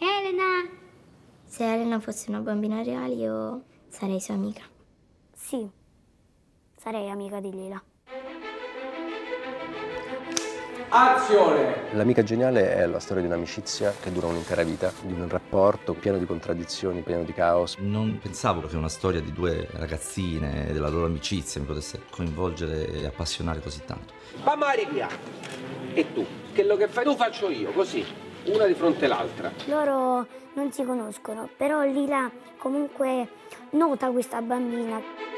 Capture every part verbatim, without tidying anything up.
Elena! Se Elena fosse una bambina reale, io sarei sua amica. Sì, sarei amica di Lila. Azione! L'amica geniale è la storia di un'amicizia che dura un'intera vita, di un rapporto pieno di contraddizioni, pieno di caos. Non pensavo che una storia di due ragazzine e della loro amicizia mi potesse coinvolgere e appassionare così tanto. Va Mari via! E tu? Quello che fai tu faccio io, così, una di fronte all'altra. Loro non si conoscono, però Lila comunque nota questa bambina.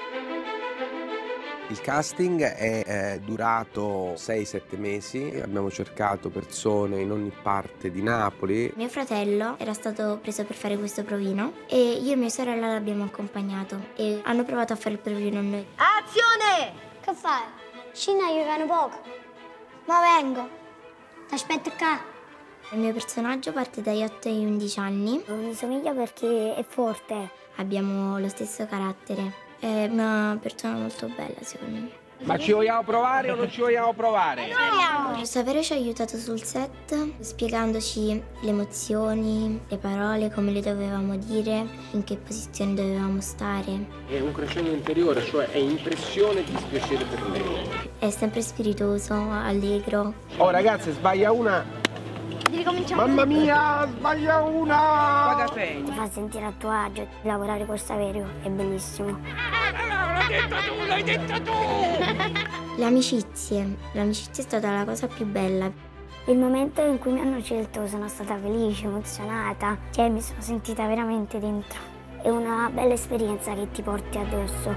Il casting è eh, durato sei sette mesi, abbiamo cercato persone in ogni parte di Napoli. Mio fratello era stato preso per fare questo provino e io e mia sorella l'abbiamo accompagnato e hanno provato a fare il provino noi. Azione! Che fai? Scina giocano poco. Ma vengo. T'aspetto qua. Il mio personaggio parte dagli otto ai undici anni. Mi somiglia perché è forte. Abbiamo lo stesso carattere. È una persona molto bella, secondo me. Ma ci vogliamo provare o non ci vogliamo provare? No! Savero ci ha aiutato sul set, spiegandoci le emozioni, le parole, come le dovevamo dire, in che posizione dovevamo stare. È un crescendo interiore, cioè è impressione e dispiacere per lei. È sempre spiritoso, allegro. Oh ragazze, sbaglia una. Devi cominciare. Mamma mia, sbaglia una! Ti fa sentire a tuo agio. Lavorare con Saverio è bellissimo. L'hai detto tu, l'hai detto tu! Le amicizie. L'amicizia è stata la cosa più bella. Il momento in cui mi hanno scelto sono stata felice, emozionata. Cioè mi sono sentita veramente dentro. È una bella esperienza che ti porti addosso.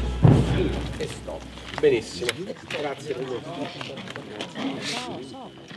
E stop. Benissimo. Grazie.